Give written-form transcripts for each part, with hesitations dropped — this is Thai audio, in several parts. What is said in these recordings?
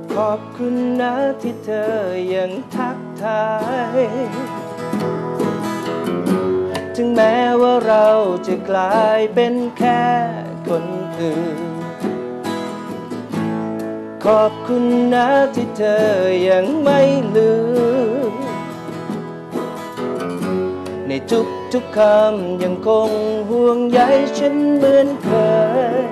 ขอบคุณนะที่เธอยังทักทายถึงแม้ว่าเราจะกลายเป็นแค่คนอื่นขอบคุณนะที่เธอยังไม่ลืมในทุกคำยังคงห่วงใยฉันเหมือนเคย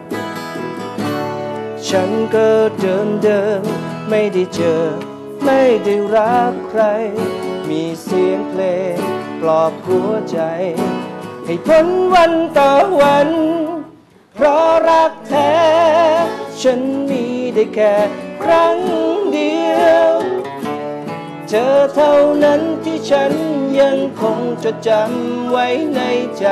ฉันก็เดิมไม่ได้เจอไม่ได้รักใครมีเสียงเพลงปลอบหัวใจให้พ้นวันต่อวันเพราะรักแท้ฉันมีได้แค่ครั้งเดียวเธอเท่านั้นที่ฉันยังคงจดจำไว้ในใจ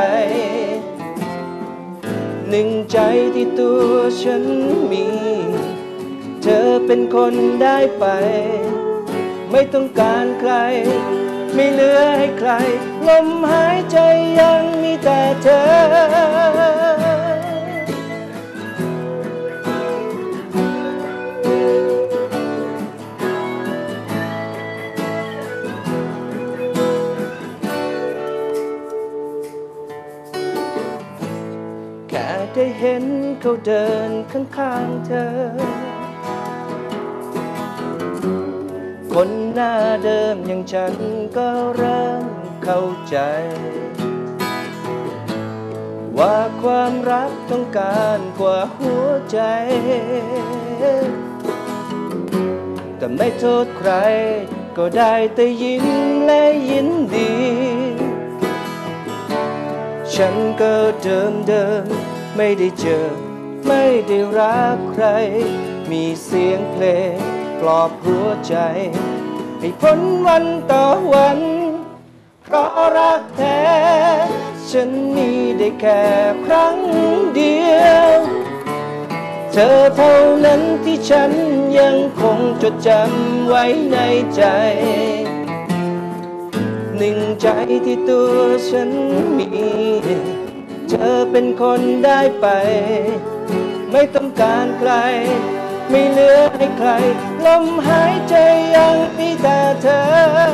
หนึ่งใจที่ตัวฉันมีเธอเป็นคนได้ไปไม่ต้องการใครไม่เหลือให้ใครลมหายใจยังมีแต่เธอแค่ได้เห็นเขาเดินข้างๆเธอคนหน้าเดิมอย่างฉันก็เริ่มเข้าใจว่าความรักต้องการกว่าหัวใจแต่ไม่โทษใครก็ได้แต่ยิ้มและยินดีฉันก็เดิมไม่ได้เจอไม่ได้รักใครมีเสียงเพลงปลอบหัวใจให้พ้นวันต่อวันเพราะรักแท้ฉันมีได้แค่ครั้งเดียวเธอเท่านั้นที่ฉันยังคงจดจำไว้ในใจหนึ่งใจที่ตัวฉันมีเธอเป็นคนได้ไปไม่ต้องการใครไม่เหลือให้ใครลมหายใจยังมีแต่เธอ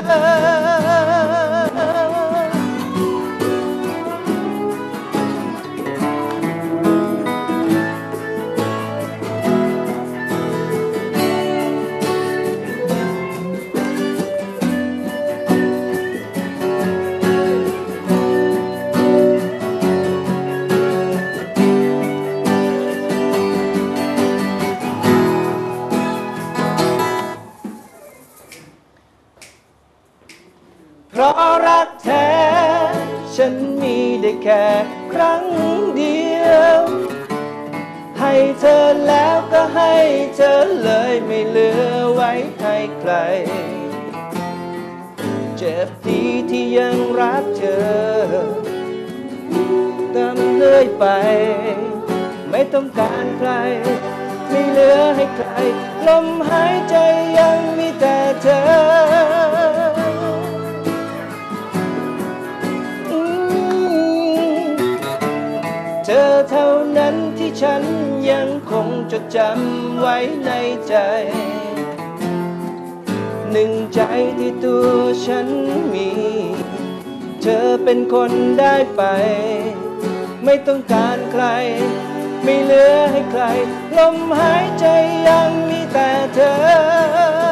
เพราะรักแท้ฉันมีได้แค่ครั้งเดียวให้เธอแล้วก็ให้เธอเลยไม่เหลือไว้ให้ใครเจ็บดีที่ยังรักเธอตามเรื่อยไปไม่ต้องการใครไม่เหลือให้ใครลมหายใจยังมีแต่เธอเธอเท่านั้นที่ฉันยังคงจดจำไว้ในใจหนึ่งใจที่ตัวฉันมีเธอเป็นคนได้ไปไม่ต้องการใครไม่เหลือให้ใครลมหายใจยังมีแต่เธอ